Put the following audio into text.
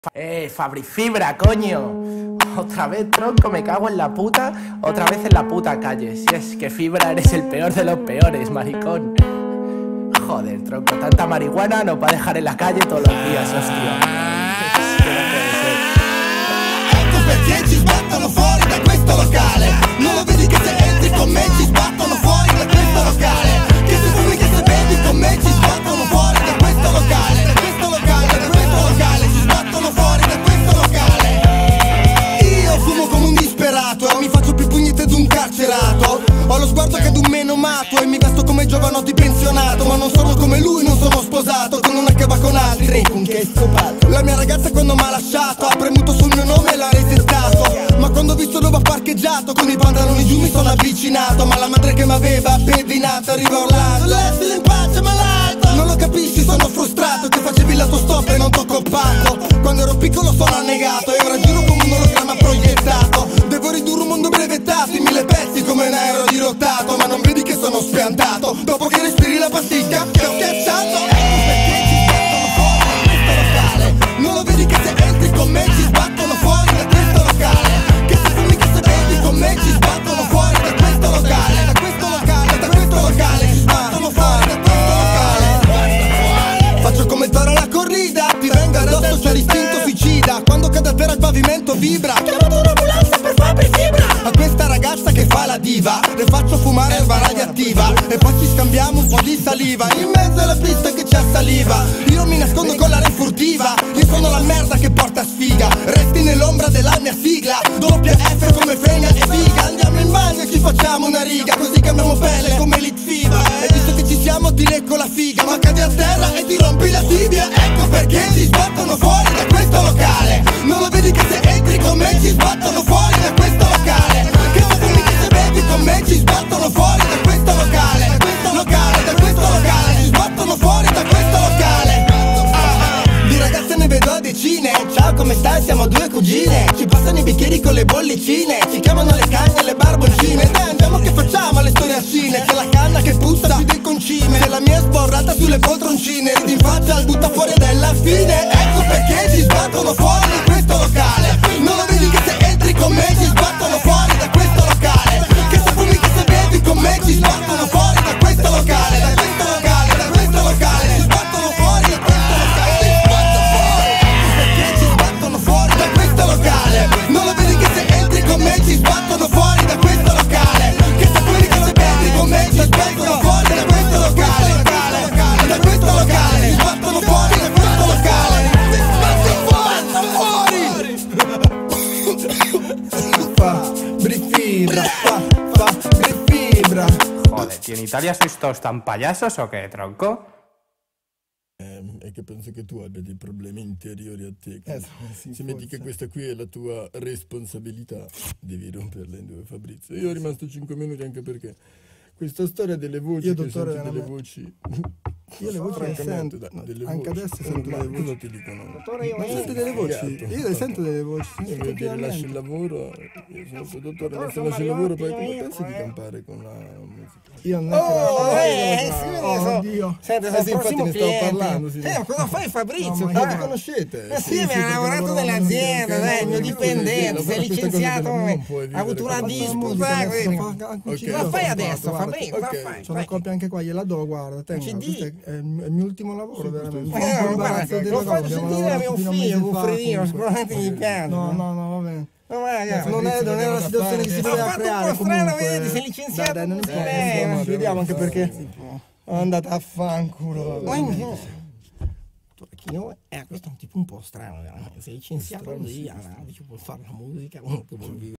Fabri Fibra, coño. Otra vez, tronco, me cago en la puta. Otra vez en la puta calle. Si es que Fibra eres el peor de los peores, maricón. Joder, tronco, tanta marihuana nos va a dejar en la calle todos los días, hostia. Es que no puede ser. Ecco perché ci sbattono fuori da questo locale. Non lo vedi che se entri con me ci sbattono fuori da questo locale. Che se fumi, che se bevi con me ci sbattono fuori da questo locale. Da questo locale, da questo locale. Ci sbattono fuori da questo locale. Io fumo come un disperato e mi faccio più pugnette d'un carcerato. Ho lo sguardo che d'un menomato e mi vesto come giovanotti pensionato. Ma non sono come lui, non sono sposato con una che va con altri. Con che è scopato. La mia ragazza quando m'ha lasciato ha premuto sul mio nome e l'ha resettato. Ma quando ho visto dove ha parcheggiato con i pantaloni giù mi sono avvicinato. Ma la madre che m'aveva pedinato arriva urlando: lascialo in pace malato. Non lo capisci, sono frustrato che facevi l'autostop e non t'ho coppato. Quando ero piccolo sono annegato e ora giro come un ologramma proiettato. Devo ridurre un mondo brevettato in 1000 pezzi come un aereo dirottato. Ma non vedi che sono spiantato dopo che respiri la pasticca che ho schiacciato. Ecco perché ci sbattono fuori da questo locale. Non lo vedi che se entri con me ci sbattono fuori da questo locale. Che se fumi, che se bevi con me ci sbattono fuori da questo locale. Da questo locale, da questo locale. Ci sbattono fuori da questo locale. Faccio come Toro alla corrida, ti vengo addosso, c'è l'istinto suicida. Quando cade a terra il pavimento vibra. Chiamate un'ambulanza per Fabri Fibra. A questa ragazza che fa la diva le faccio fumare erba radioattiva e poi ci scambiamo un po' di saliva in mezzo alla pista che c'è saliva. Io mi nascondo con l'aria furtiva. Io sono la merda che porta sfiga. Resti nell'ombra della mia sigla. Doppia F come Fregna e Figa. Andiamo in bagno e ci facciamo una riga, così cambiamo pelle come Litfiba. E visto che ci siamo ti lecco la figa, ma cadi a terra e ti rompi la tibia. Ecco perché ci sbattono fuori da questo locale. Non lo vedi che se entri con me ci sbattono fuori da questo locale. Che se fumi, che se bevi con me ci sbattono fuori da questo locale. Da questo locale, da questo locale. Ci sbattono fuori da questo locale. Di ragazze ne vedo a decine. Ciao, come stai? Siamo due cugine. Ci passano i bicchieri con le bollicine. Ci chiamano le cagne e le barboncine. Dai, andiamo che facciamo le storiacine. C'è la canna che puzza sui dei concime. C'è la mia sborrata sulle poltroncine. Ridi in faccia al butta fuori della fine. Ecco perché ci sbattono fuori da questo locale. Non lo vedi che se entri con me ci sbattono fuori da questo locale. Che se fumi, che se bevi con me ci sbattono fuori da questo locale. Da questo locale, da questo locale. Ci sbattono fuori da questo locale. Perché ci sbattono fuori da questo locale. Non lo vedi che se entri con me ci sbattono fuori da questo locale. Che se fumi, che se bevi con me ci sbattono fuori da questo locale. Da questo locale. Ci sbattono fuori da questo locale. Fabri Fibra, Fabri Fibra. Joder, tío, ¿en Italia sois todos tan payasos o qué, tronco? È che penso che tu abbia dei problemi interiori a te. Sì, Se metti che questa qui è la tua responsabilità, devi romperla in due, Fabrizio. Io ho rimasto 5 minuti anche perché questa storia delle voci, Io, che dottore, senti delle veramente- voci... Io le voci le francamente, sento, dai, delle anche voci. adesso sento delle Cosa voci. ti dicono? Ma sento delle voci, io le sento delle voci, Io voglio dire, lasci il lavoro, io sono il tuo dottore, ma se lasci il lavoro poi come pensi di campare con la musica? Io non è che sì, oh, Dio. Senti, Sì, sei il infatti prossimo ne stavo cliente. parlando, sì. Cosa fai Fabrizio? No, ma Ah, io- vi conoscete? Sì, mi ha lavorato nell'azienda, dai, il mio dipendente, sei licenziato, ha avuto una disputa. Cosa fai adesso, Fabrizio? Cosa fai? C'ho una copia anche qua, gliela do, guarda, tengo. CD. Questo è il mio ultimo lavoro, veramente. Un po' Guarda, imbarazzo della lo roba, faccio abbiamo sentire a lavorato mio fino a un figlio, mese fa, Goffredino, comunque. sicuramente gli piace. No, va bene. Ragazzi, Non è una situazione che si ha doveva fatto un creare po' strano, comunque. vedi, sei licenziato Dai, non così, importa, ci vediamo anche perché è andata a fanculo. Questo è un tipo un po' strano, veramente. Sei licenziato così, dice, vuol fare la musica, comunque vuol vivere.